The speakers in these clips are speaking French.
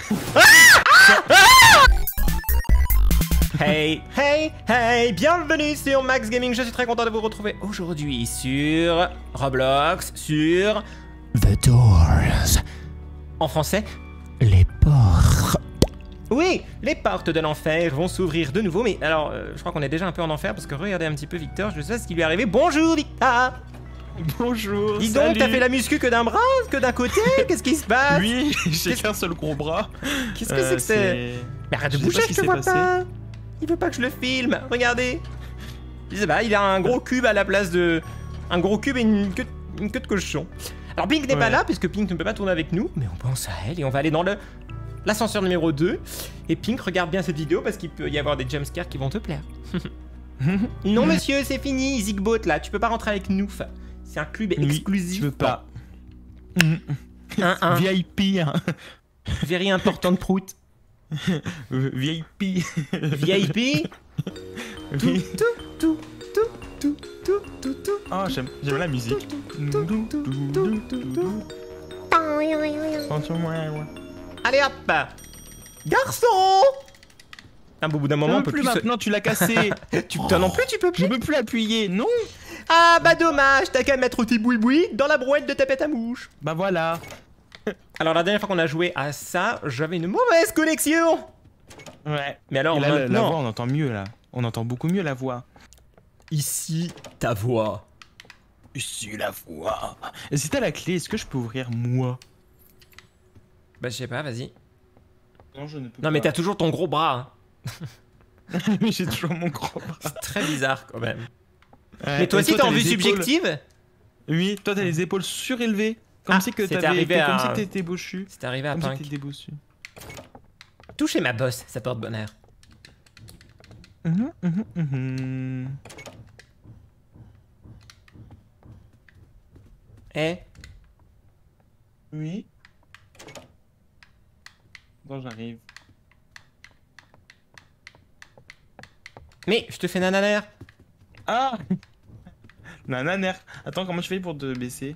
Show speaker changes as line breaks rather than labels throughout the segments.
Hey, hey, hey, bienvenue sur Max Gaming, je suis très content de vous retrouver aujourd'hui sur Roblox, sur The Doors. En français, les portes. Oui, les portes de l'enfer vont s'ouvrir de nouveau, mais alors, je crois qu'on est déjà un peu en enfer parce que regardez un petit peu Victor, je sais ce qui lui est arrivé. Bonjour Victor.
Bonjour.
Dis donc, t'as fait la muscu que d'un bras, que d'un côté? Qu'est-ce qui se passe?
Oui, j'ai qu'un seul gros bras.
Qu'est-ce que c'est que c'est? Mais arrête de bouger, je te vois pas. Il veut pas que je le filme, regardez. Je sais pas, il a un gros cube à la place de... Un gros cube et une queue de cochon. Alors Pink n'est pas là, puisque Pink ne peut pas tourner avec nous, mais on pense à elle et on va aller dans l'ascenseur numéro 2. Et Pink, regarde bien cette vidéo parce qu'il peut y avoir des jumpscares qui vont te plaire. Non monsieur, c'est fini, Zigbot là, tu peux pas rentrer avec nous. C'est un club exclusif.
Je veux pas.
Un
VIP.
Very important prout.
VIP.
VIP. Tout.
Oh, j'aime la musique.
Allez hop. Garçon. Au bout d'un moment, on peut plus
maintenant, tu l'as cassé.
Toi non plus, tu peux plus.
Je peux plus appuyer, non.
Ah bah dommage, t'as qu'à mettre tes boui-boui dans la brouette de ta pète à mouche.
Bah voilà.
Alors la dernière fois qu'on a joué à ça, j'avais une mauvaise connexion.
Ouais.
Mais alors
et là,
maintenant...
la voix, on entend mieux là. On entend beaucoup mieux la voix.
Ici, ta voix.
Ici, la voix. Et si t'as la clé, est-ce que je peux ouvrir moi?
Bah je sais pas, vas-y.
Non, je ne peux pas.
Non mais t'as toujours ton gros bras. Hein.
Mais j'ai toujours mon gros bras.
C'est très bizarre quand même.
Ouais,
mais toi aussi t'es en vue
les
subjective?
Oui, toi t'as les épaules surélevées. Comme si que t'étais bossu.
C'est arrivé à
Pink.
Pink.
Comme si t'étais bossu.
Touchez ma bosse, ça porte bonheur. Eh?
Oui. Bon, j'arrive.
Mais je te fais nananer.
Ah. Nananer. Attends, comment je fais pour te baisser?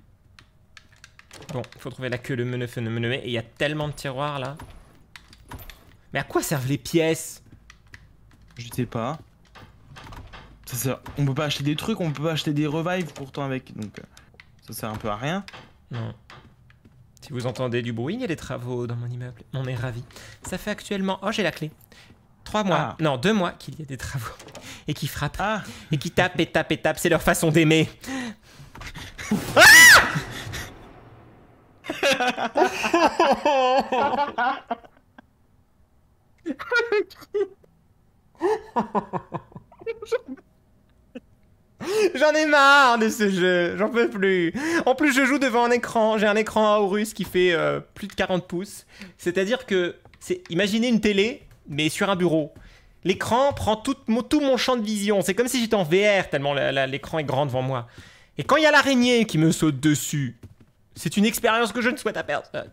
Bon, faut trouver la queue, le menu, et il y a tellement de tiroirs là. Mais à quoi servent les pièces?
Je sais pas. Ça sert... On peut pas acheter des trucs, on peut pas acheter des revives pourtant avec, donc ça sert un peu à rien.
Non. Si vous entendez du bruit, il y a des travaux dans mon immeuble. On est ravis. Ça fait actuellement... Oh, j'ai la clé. 3 mois. Non, 2 mois qu'il y a des travaux. Et qui frappent. Et qui tapent et tapent et tapent. C'est leur façon d'aimer. J'en ai marre de ce jeu, j'en peux plus. En plus, je joue devant un écran. J'ai un écran Aorus qui fait plus de 40 pouces. C'est-à-dire que, imaginez une télé, mais sur un bureau. L'écran prend tout mon champ de vision. C'est comme si j'étais en VR, tellement l'écran est grand devant moi. Et quand il y a l'araignée qui me saute dessus, c'est une expérience que je ne souhaite à personne.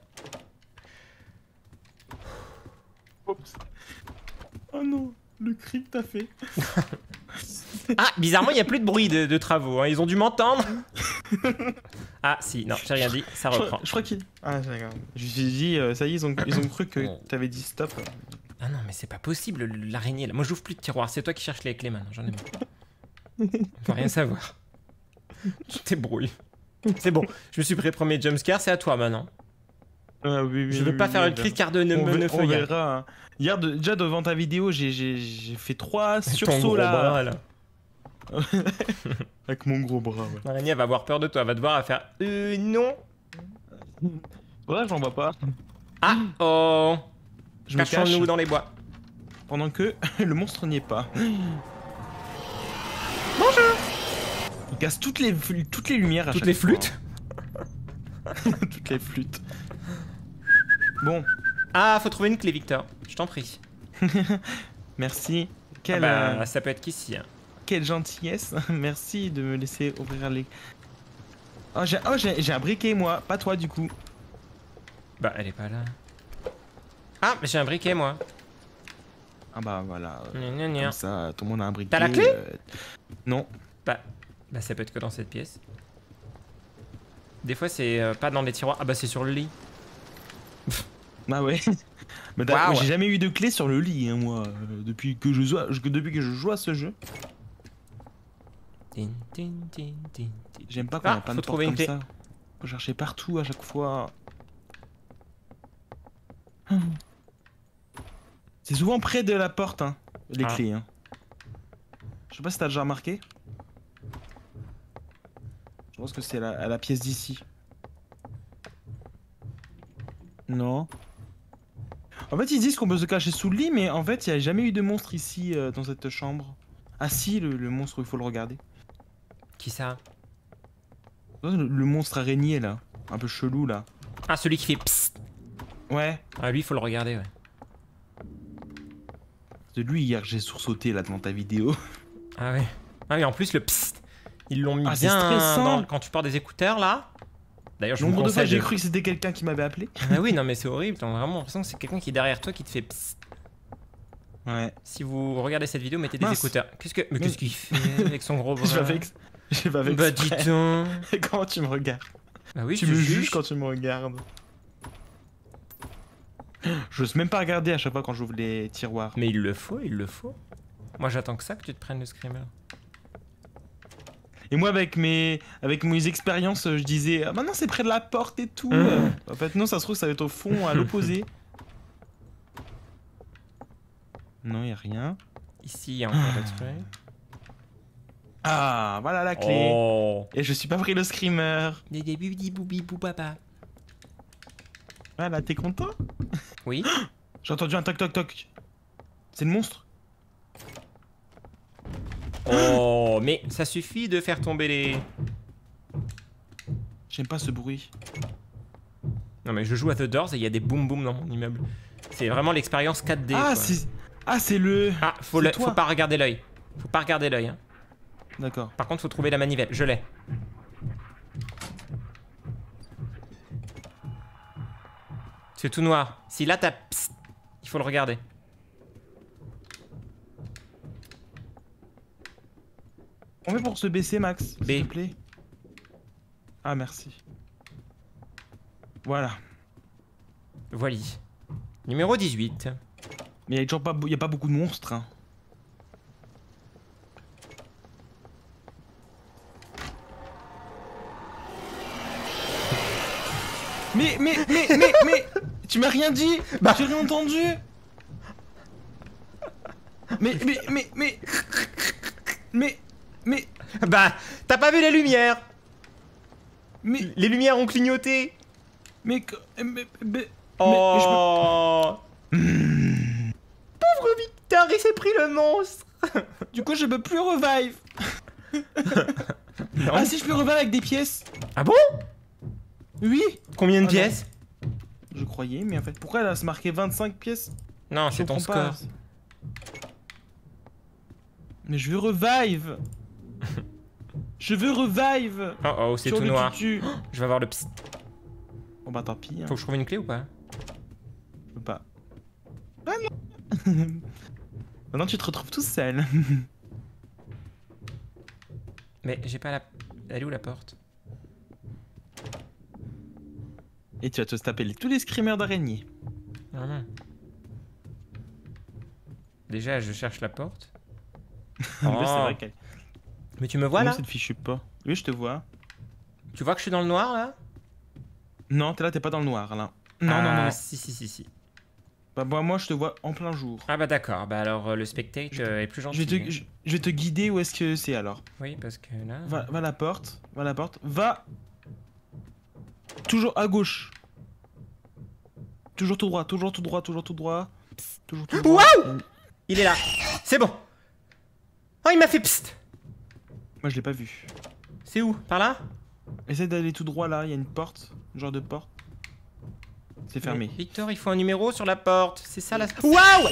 Oups. Oh non, le cri que t'as fait.
Ah, bizarrement, il n'y a plus de bruit de travaux. Hein. Ils ont dû m'entendre. Ah, si, non, j'ai rien dit. Ça reprend.
Je crois qu'il... Ah, d'accord. Je me suis dit, ça y est, ils ont cru que t'avais dit stop.
Ah non, mais c'est pas possible, l'araignée là. Moi, j'ouvre plus de tiroir. C'est toi qui cherches les clés maintenant. J'en ai marre. On veut rien savoir. Tu t'ébrouilles. C'est bon. Je me suis pris le premier jumpscare. C'est à toi maintenant.
Oui,
je veux pas faire une crise car de
on verra. Hein. Hier, déjà devant ta vidéo, j'ai fait 3 sursauts là. Avec mon gros bras. Ouais.
L'araignée va avoir peur de toi. Elle va devoir faire non.
Ouais, j'en vois pas.
Ah oh.
Je me cache.
Cachons-nous dans les bois.
Pendant que le monstre n'y est pas.
Bonjour.
Il casse toutes les lumières à
toutes
chaque
les
fois.
flûtes.
Toutes les flûtes. Bon.
Ah, faut trouver une clé, Victor. Je t'en prie.
Merci.
Ça peut être qu'ici. Hein.
Quelle gentillesse. Merci de me laisser ouvrir les... Oh, j'ai un briquet, moi. Pas toi, du coup.
Bah, elle est pas là. Ah, mais j'ai un briquet, moi.
Ah bah, voilà.
Gna.
Comme ça, tout le monde a un briquet.
T'as la clé
Non.
Bah, ça peut être que dans cette pièce. Des fois, c'est pas dans les tiroirs. Ah bah, c'est sur le lit.
Ah ouais. Mais
Waouh.
j'ai jamais eu de clé sur le lit, hein, moi, depuis que je joue à ce jeu. J'aime pas quand il y a plein de portes
trouver une
comme
clé.
ça. Faut chercher partout à chaque fois. C'est souvent près de la porte, hein, les clés. Hein. Je sais pas si t'as déjà remarqué. Je pense que c'est à la pièce d'ici. Non. En fait, ils disent qu'on peut se cacher sous le lit, mais en fait, il n'y a jamais eu de monstre ici, dans cette chambre. Ah si, le monstre, il faut le regarder.
Qui ça?
Le monstre araignée, là. Un peu chelou, là.
Ah, celui qui fait psst.
Ouais.
Ah, lui, il faut le regarder, ouais.
C'est lui, hier, j'ai sursauté, là, devant ta vidéo.
Ah ouais. Ah, mais en plus, le psst, ils l'ont mis
Ah, c'est
bien
stressant.
quand tu portes des écouteurs, là. D'ailleurs, je vous
Nombre de fois,
conseille
j'ai cru que c'était quelqu'un qui m'avait appelé.
Ah oui, non, mais c'est horrible. T'as vraiment l'impression que c'est quelqu'un qui est derrière toi qui te fait psst.
Ouais.
Si vous regardez cette vidéo, mettez des
Mince.
écouteurs. Mais qu'est-ce qu'il fait avec son gros bras?
J'ai pas fait
Bah, dis
exprès.
donc.
Comment tu me regardes?
Bah oui,
Tu
je
me
juge.
juges quand tu me regardes. J'ose même pas regarder à chaque fois quand j'ouvre les tiroirs.
Mais il le faut, il le faut. Moi, j'attends que ça, que tu te prennes le screamer.
Et moi, avec mes expériences, je disais ah, maintenant c'est près de la porte et tout. En fait, non, ça se trouve, ça va être au fond, à l'opposé. Non, y a rien.
Ici, il y a encore des trucs.
Ah, voilà la clé.
Oh.
Et je suis pas pris le screamer.
Des débuts, boubi, papa.
Voilà, t'es content?
Oui.
J'ai entendu un toc toc toc. C'est le monstre?
Oh, mais ça suffit de faire tomber les...
J'aime pas ce bruit.
Non, mais je joue à The Doors et il y a des boum boum dans mon immeuble. C'est vraiment l'expérience 4D.
Ah,
quoi.
c'est le...
Ah, faut pas regarder l'œil. Faut pas regarder l'œil. Hein.
D'accord.
Par contre, faut trouver la manivelle. Je l'ai. C'est tout noir. Si là t'as... Psst, il faut le regarder.
On fait pour se baisser, Max,
B.
s'il te plaît. Ah, merci. Voilà.
Voilà. Numéro 18.
Mais il y a pas beaucoup de monstres. Hein. Mais tu m'as rien dit.
Bah.
J'ai rien entendu. Mais
Bah, t'as pas vu les lumières?
mais
Les lumières ont clignoté. Oh. Pauvre Victor, il s'est pris le monstre.
du coup je peux plus revive.
Non.
Ah si, je peux revive avec des pièces.
Ah bon?
Oui.
Combien de
Ah,
pièces?
Je croyais, mais en fait, pourquoi elle a se marqué 25 pièces?
Non,
Je
c'est ton
comprends pas.
score.
Mais je veux revive. Je veux revive.
Oh oh, c'est
Sur
tout
le
noir.
tutu.
Je vais avoir le psst.
Bon bah tant pis. Hein.
Faut que je trouve une clé ou pas?
Je peux pas. Ah non. Maintenant tu te retrouves tout seul.
Mais j'ai pas la... Elle est où la porte?
Et tu vas te taper tous les screamers d'araignées.
Ah non. Déjà, je cherche la porte.
En plus, c'est
Oh.
vrai qu'elle...
Mais tu me vois là?
cette fichue pas. Oui, je te vois.
Tu vois que je suis dans le noir là?
Non, t'es là, t'es pas dans le noir là. Non,
Ah,
non, non, non.
Si.
Bah moi je te vois en plein jour.
Ah bah d'accord, bah alors le spectate est plus gentil.
Je vais te guider où est-ce que c'est alors.
Oui, parce que là...
Va à la porte, va toujours à gauche. Toujours tout droit. Toujours tout droit.
Waouh! Il est là. C'est bon. Oh, il m'a fait psst.
Moi je l'ai pas vu.
C'est où? Par là?
Essaye d'aller tout droit là, il y a une porte, genre de porte. C'est fermé.
Mais Victor, il faut un numéro sur la porte. C'est ça la... Waouh!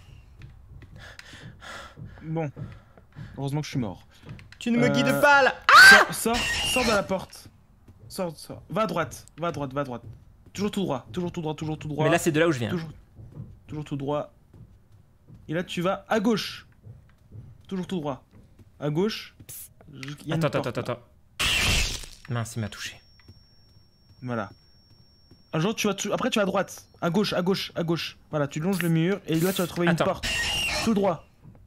Bon. Heureusement que je suis mort.
Tu ne me guides pas là.
Sors de la porte. Sors. Va à droite. Toujours tout droit.
Mais là, c'est de là où je viens.
Toujours tout droit. Et là, tu vas à gauche. Toujours tout droit. À gauche. Il y a une porte, là.
Attends. Mince, il m'a touché.
Voilà. Genre, après, tu vas à droite. À gauche, à gauche, à gauche. Voilà, tu longes le mur et là, tu vas trouver une porte. Tout droit.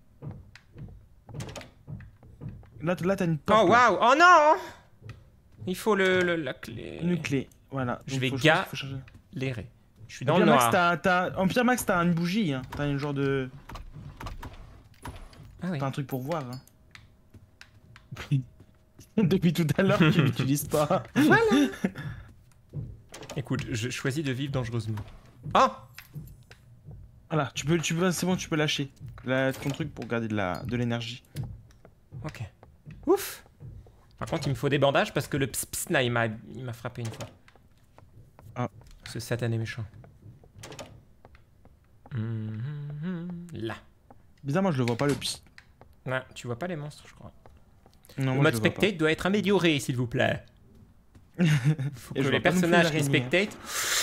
Là, t'as une porte.
Oh waouh! Oh non! Il faut la clé.
Une clé, voilà.
Je vais
changer.
L'aérer. Je suis dans le noir.
En pire, Max, t'as une bougie. Hein. T'as une genre de.
Ah oui.
T'as un truc pour voir. Hein. Depuis tout à l'heure, tu l'utilises pas.
Voilà. Écoute, je choisis de vivre dangereusement. Oh!
Voilà, c'est bon, tu peux lâcher ton truc pour garder de l'énergie.
Ok. Ouf! Par contre, il me faut des bandages parce que le ps là, il m'a frappé une fois.
Ah.
Ce satané méchant. Là.
Bizarrement, je le vois pas le ps.
Ouais, tu vois pas les monstres, je crois.
Non,
le mode spectate doit être amélioré, s'il vous plaît. Faut que les personnages qui spectate.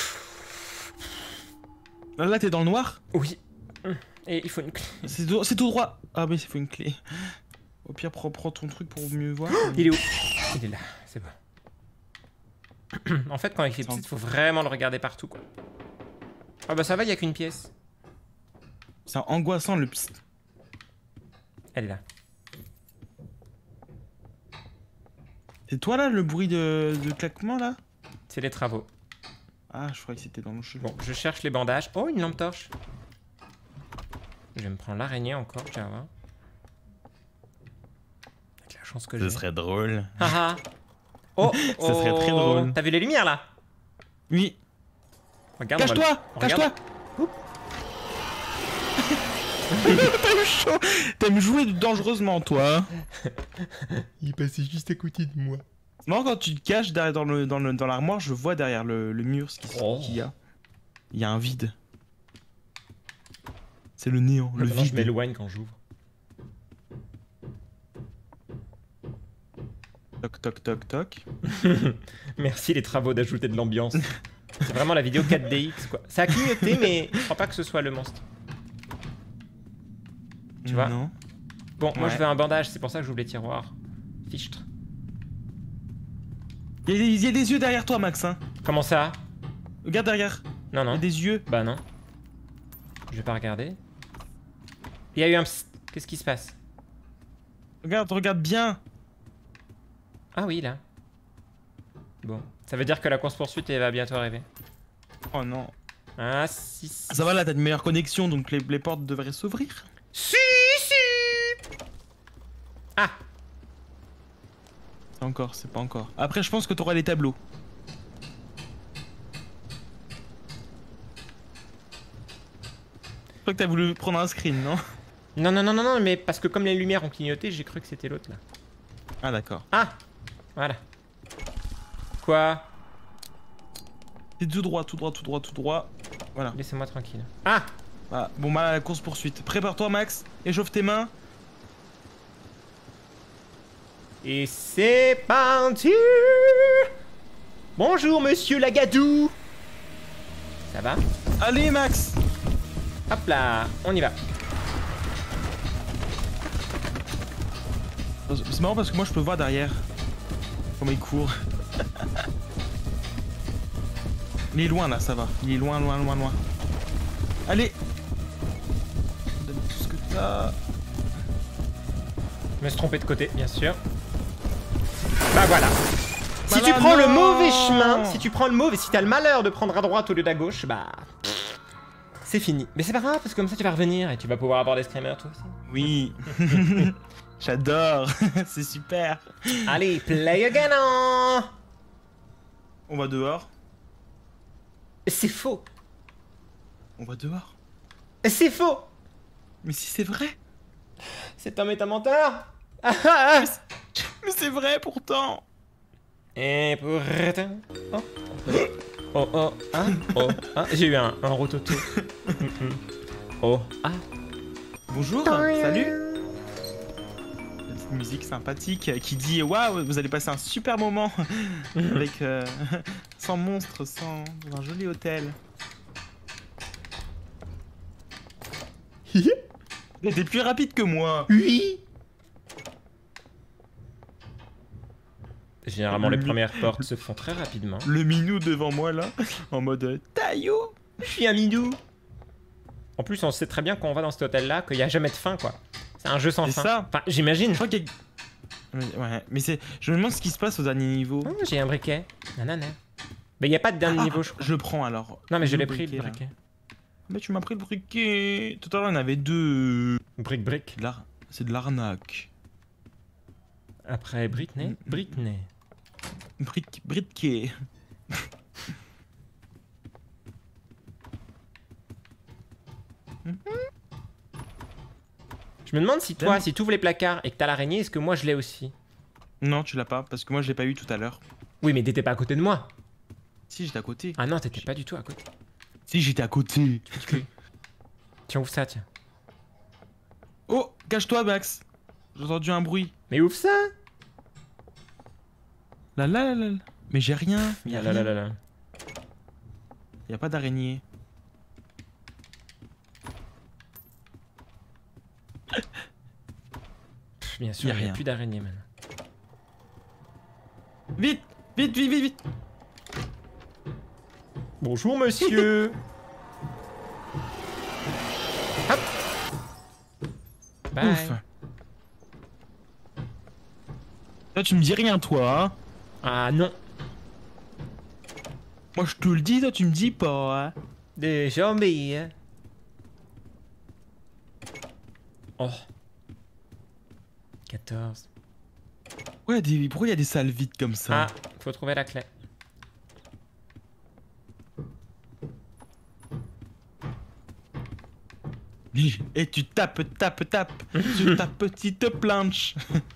Là, t'es dans le noir?
Oui. Et il faut une clé.
C'est tout droit. Ah, mais il faut une clé. Au pire, prends ton truc pour mieux voir.
Il est où? Il est là, c'est bon. En fait, quand il est petit, il faut vraiment le regarder partout, quoi. Ah bah ça va, il y a qu'une pièce.
C'est angoissant le ps.
Elle est là.
C'est toi là, le bruit de claquement là?
C'est les travaux.
Ah, je croyais que c'était dans le jeu.
Bon, je cherche les bandages. Oh, une lampe torche. Je vais me prendre l'araignée encore, tiens, va. Avec la chance que j'ai.
Ce serait drôle.
Haha. Oh,
Ce serait très drôle.
T'as vu les lumières là?
Oui.
Regarde.
Cache-toi! Cache-toi! T'as eu chaud! T'aimes jouer dangereusement, toi.
Il passait juste à côté de moi.
Non, quand tu te caches derrière dans l'armoire, je vois derrière le mur ce qu'il y a. Il y a un vide. C'est le néant, le vide.
Je m'éloigne quand j'ouvre.
Toc toc toc toc.
Merci les travaux d'ajouter de l'ambiance. C'est vraiment la vidéo 4DX quoi. Ça a clignoté mais je crois pas que ce soit le monstre. Tu vois?
Non.
Bon, moi je veux un bandage, c'est pour ça que j'ouvre les tiroirs. Fichtre.
Il y a des yeux derrière toi, Max. Hein.
Comment ça?
Regarde derrière.
Non, non.
Il y a des yeux.
Bah non. Je vais pas regarder. Il y a eu un psst. Qu'est-ce qui se passe?
Regarde bien.
Ah oui, là. Bon. Ça veut dire que la course-poursuite, elle va bientôt arriver.
Oh non.
Ah, si.
Ça va là, t'as une meilleure connexion, donc les portes devraient s'ouvrir.
Si. Ah.
C'est pas encore. Après, je pense que t'auras les tableaux. Je crois que t'as voulu prendre un screen, non?
Non, mais parce que comme les lumières ont clignoté, j'ai cru que c'était l'autre là.
Ah, d'accord.
Ah. Voilà. Quoi?
C'est tout droit. Voilà.
Laissez-moi tranquille. Ah.
Voilà. Bon, bah, la course-poursuite. Prépare-toi, Max. Échauffe tes mains.
Et c'est parti. Bonjour, monsieur Lagadou. Ça va?
Allez, Max.
Hop là, on y va.
C'est marrant parce que moi, je peux voir derrière. Comment il court. Il est loin, là, ça va. Il est loin. Allez. Donne tout ce que t'as.
Je me suis trompé de côté, bien sûr. Bah voilà. Si
Voilà,
tu prends le
non.
mauvais chemin, si t'as le malheur de prendre à droite au lieu d'à gauche, bah... C'est fini. Mais c'est pas grave, parce que comme ça tu vas revenir et tu vas pouvoir avoir des screamers toi aussi.
Oui. J'adore. C'est super.
Allez, play again hein.
On va dehors.
C'est faux.
On va dehors.
C'est faux.
Mais si c'est vrai.
C'est un métamenteur.
Mais c'est vrai pourtant.
Et pourtant... Oh, j'ai eu un rototo. Oh, ah.
Bonjour, salut. Petite musique sympathique qui dit waouh, vous allez passer un super moment avec sans monstres, dans un joli hôtel. T'es plus rapide que moi.
Oui. Généralement, les premières portes se font très rapidement.
Le minou devant moi là, en mode taillot.
Je suis un minou. En plus, on sait très bien quand on va dans cet hôtel-là qu'il n'y a jamais de fin, quoi. C'est un jeu sans fin.
Ça.
Enfin, j'imagine.
Je crois qu'il y a... Ouais, mais c'est... Je me demande ce qui se passe au dernier niveau.
Oh, j'ai un briquet. Nanana. Mais il n'y a pas de dernier niveau, je crois.
Je le prends alors.
Non, mais je l'ai pris, le
là.
briquet.
Mais tu m'as pris le briquet. Tout à l'heure, il y en avait 2.
Brick.
C'est de l'arnaque.
Après Britney.
Briquet.
Je me demande si toi, si tu ouvres les placards et que t'as l'araignée, est-ce que moi je l'ai aussi?
Non, tu l'as pas, parce que moi je l'ai pas eu tout à l'heure.
Oui, mais t'étais pas à côté de moi.
Si, j'étais à côté.
Ah non, t'étais pas du tout à côté.
Si, j'étais à côté.
Tiens, ouvre ça, tiens.
Oh, cache-toi, Max. J'ai entendu un bruit.
Mais ouvre ça.
Là. Mais j'ai rien.
Là.
Y a pas d'araignée.
Bien sûr, il n'y a plus d'araignée maintenant.
Vite.
Bonjour monsieur. Hop. Bye.
Ouf. Toi, tu me dis rien, toi, hein?
Ah non.
Moi, je te le dis, toi, tu me dis pas, hein?
Des zombies. Oh. 14.
Ouais, pourquoi il y a des salles vides comme ça?
Ah, faut trouver la clé.
Et tu tapes sur ta petite planche.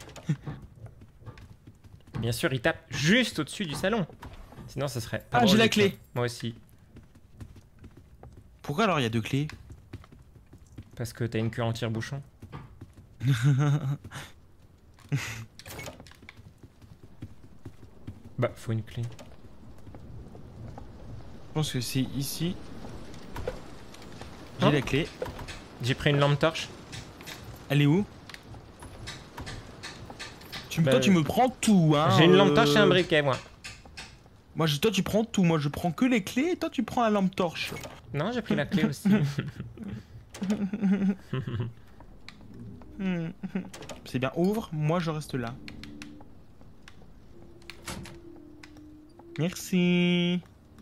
Bien sûr, il tape juste au-dessus du salon. Sinon, ce serait...
Ah, j'ai la clé.
Moi aussi.
Pourquoi alors il y a 2 clés?
Parce que t'as une queue en tire-bouchon. Bah, faut une clé.
Je pense que c'est ici. J'ai la clé.
J'ai pris une lampe torche.
Elle est où? Toi, tu me prends tout, hein.
J'ai une lampe torche et un briquet, moi.
Toi, tu prends tout. Moi, je prends que les clés et toi, tu prends la lampe torche.
Non, j'ai pris la clé aussi.
C'est bien, ouvre. Moi, je reste là. Merci.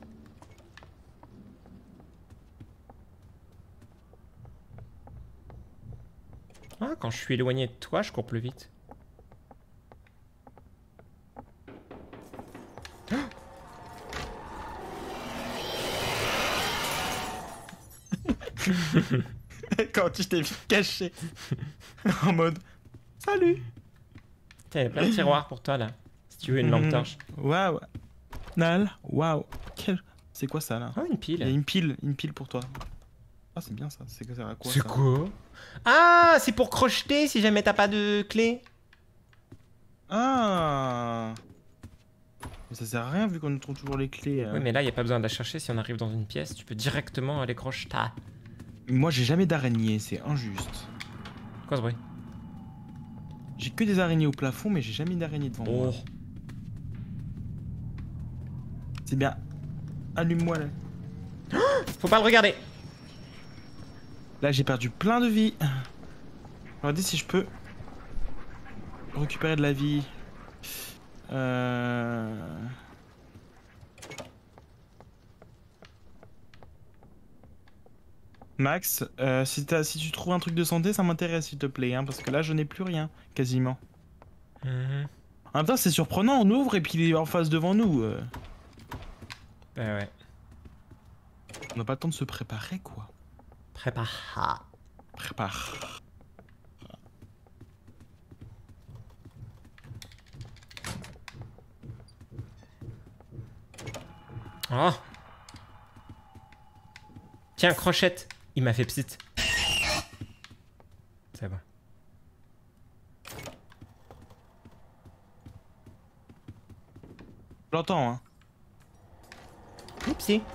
Ah, quand je suis éloigné de toi, je cours plus vite.
Quand tu t'es caché. En mode salut.
Tiens, il y a plein de tiroirs pour toi là. Si tu veux une lampe torche.
Waouh. Waouh. C'est quoi ça là?
Oh, une pile.
Il y a une pile pour toi. Ah, c'est bien ça. C'est que ça à quoi?
C'est quoi? Ah, c'est pour crocheter si jamais t'as pas de clé.
Ah. Mais ça sert à rien vu qu'on trouve toujours les clés.
Oui, mais là, il n'y a pas besoin de la chercher. Si on arrive dans une pièce, tu peux directement aller crocheter.
Moi, j'ai jamais d'araignée, c'est injuste.
Quoi ce bruit?
J'ai que des araignées au plafond, mais j'ai jamais d'araignée devant moi. C'est bien. Allume-moi là.
Faut pas le regarder.
Là, j'ai perdu plein de vie. Regardez si je peux récupérer de la vie. Max, si tu trouves un truc de santé, ça m'intéresse s'il te plaît, hein, parce que là je n'ai plus rien, quasiment. En même temps, c'est surprenant, on ouvre et puis il est en face devant nous.
Bah ouais.
On n'a pas le temps de se préparer, quoi.
Prépare. Oh. Tiens, crochette. Il m'a fait psite. C'est bon.
J'entends, hein.
Oupsie.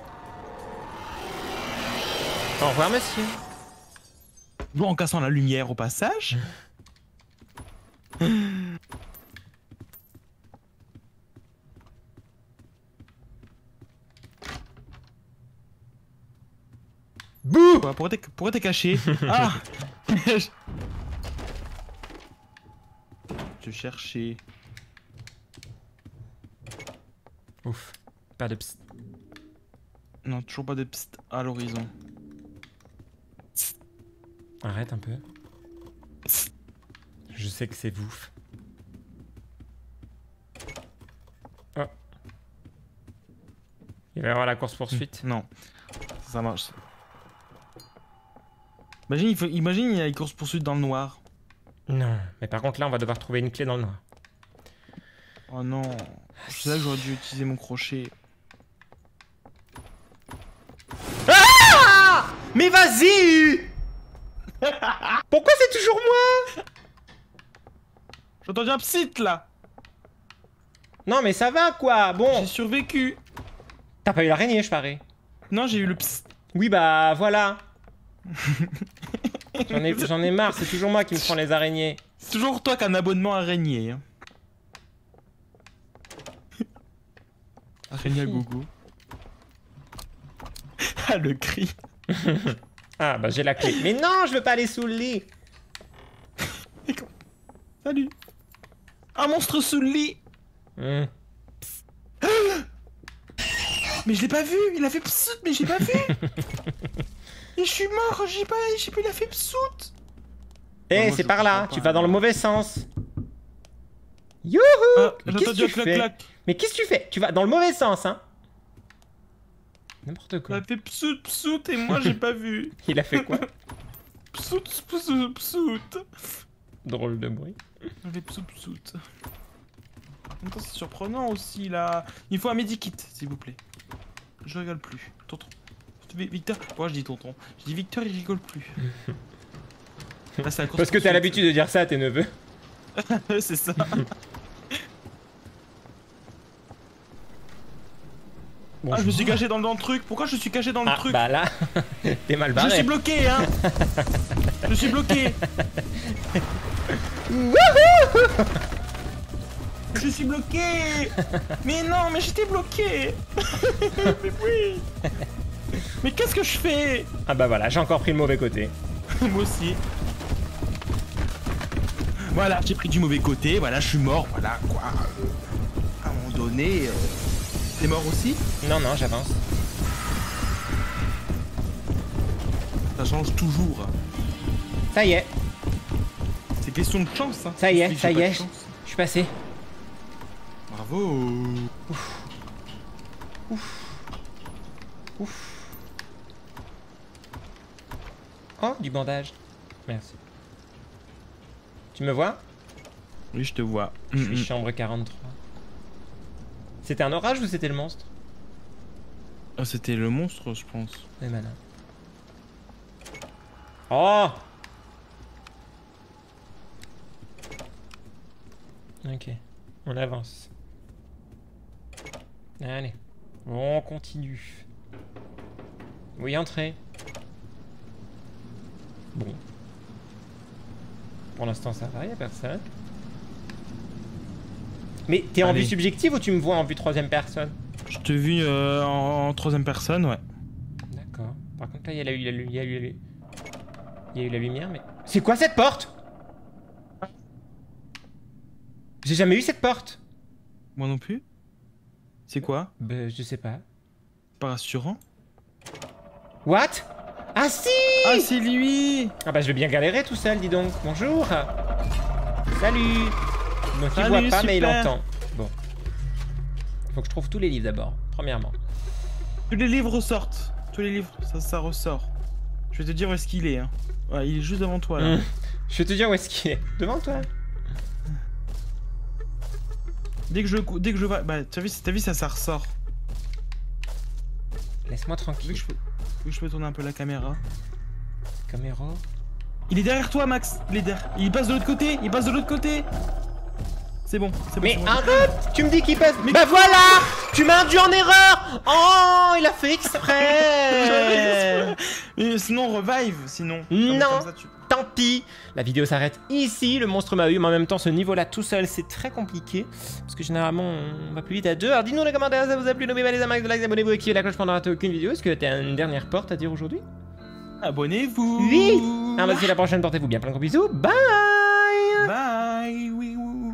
Au revoir, monsieur.
Bon, en cassant la lumière au passage.
Bouh!
Pourquoi t'es caché? Ah! Je cherchais.
Ouf. Pas de psst.
Non, toujours pas de psst à l'horizon.
Arrête un peu. Je sais que c'est vous. Oh. Il va y avoir la course poursuite.
Non. Ça marche. Imagine il y a une course poursuite dans le noir.
Non, mais par contre là on va devoir trouver une clé dans le noir.
Oh non. Je sais que j'aurais dû utiliser mon crochet.
Ah! Mais vas-y! Pourquoi c'est toujours moi?
J'ai entendu un psst là.
Non mais ça va quoi, bon.
J'ai survécu.
T'as pas eu l'araignée je parie.
Non, j'ai eu le psst.
Oui bah voilà. J'en ai marre, c'est toujours moi qui me prends les araignées.
C'est toujours toi qui as un abonnement araignée. Hein. Araignée à gogo. Ah le cri.
Ah bah j'ai la clé. Mais non, je veux pas aller sous le lit.
Salut. Un monstre sous le lit. Mais je l'ai pas vu, il a fait psst, mais j'ai pas vu. Et je suis mort, j'ai pas, il a fait psst.
Eh, c'est par là, tu vas dans le mauvais sens. Youhou!
Ah,
Mais
j'ai
qu'est-ce que
entendu un
tu fais?
clac-clac.
Mais qu'est-ce que tu fais? Tu vas dans le mauvais sens, hein? N'importe
Il
quoi.
a fait psst, psst, et moi j'ai pas vu.
Il a fait quoi?
Psst, psst, psst.
Drôle de bruit.
Il a fait psst, psst. En même temps, c'est surprenant aussi là. Il faut un medikit, s'il vous plaît. Je rigole plus. Tonton. Victor. Pourquoi je dis tonton? Je dis Victor, il rigole plus. Là, c'est la course
Parce que t'as l'habitude de dire ça à tes neveux.
c'est ça.
Bon,
Ah, je me suis caché dans le truc. Pourquoi je suis caché dans le truc?
Bah là, t'es mal barré.
Je suis bloqué, hein. Je suis bloqué. Je suis bloqué. Mais non, mais j'étais bloqué. Mais oui. Mais qu'est-ce que je fais?
Ah bah voilà, j'ai encore pris le mauvais côté.
Moi aussi. Voilà, j'ai pris du mauvais côté. Voilà, je suis mort. Voilà quoi. À un moment donné, t'es mort aussi?
Non, non, j'avance.
Ça change toujours.
Ça y est,
C'est question de chance. Hein.
ça y est,
J'ai
ça
pas
y
de
est.
chance.
Je suis passé.
Bravo.
Ouf. Oh, du bandage. Merci. Tu me vois?
Oui, je te vois.
Je suis chambre 43. C'était un orage ou c'était le monstre?
Ah, c'était le monstre, je pense.
C'est malin. Oh! Ok, on avance. Allez, on continue. Oui, entrez. Bon. Pour l'instant, ça va, y'a personne. Mais t'es en
Allez.
vue subjective ou tu me vois en vue troisième personne?
Je t'ai vu en troisième personne, ouais.
D'accord. Par contre, là, il y a eu la lumière, mais... C'est quoi cette porte? J'ai jamais eu cette porte.
Moi non plus. C'est quoi?
Bah, je sais pas.
Pas rassurant.
What? Ah si!
Ah, c'est lui!
Ah bah je vais bien galérer tout seul, dis donc. Bonjour. Salut. Donc il
Salut,
voit pas mais il
super.
entend. Bon. Faut que je trouve tous les livres d'abord, premièrement.
Tous les livres ressortent. Tous les livres, ça ressort. Je vais te dire où est-ce qu'il est. Hein. Ouais, il est juste devant toi là.
Je vais te dire où est-ce qu'il est. Devant toi.
Dès que je vois, bah t'as vu ça ressort.
Laisse-moi
Vu
tranquille.
que je peux tourner un peu la caméra.
Caméra.
Il est derrière toi, Max. Il passe de l'autre côté. Il passe de l'autre côté. C'est bon. C'est bon.
Mais
c'est bon.
arrête! Tu me dis qu'il passe. Bah voilà! Tu m'as induit en erreur! Oh, il a fait exprès!
Mais sinon revive, sinon.
Non.
Comme ça,
Tant pis, la vidéo s'arrête ici, le monstre m'a eu, mais en même temps ce niveau-là tout seul c'est très compliqué, parce que généralement on va plus vite à deux. Alors dites-nous dans les commentaires si ça vous a plu, n'oubliez pas les max de likes, abonnez-vous et activez la cloche pour ne rater aucune vidéo. Est-ce que t'as une dernière porte à dire aujourd'hui?
Abonnez-vous.
Oui. Ah, bah, c'est la prochaine, portez-vous bien, plein de gros bisous. Bye.
Bye. Oui.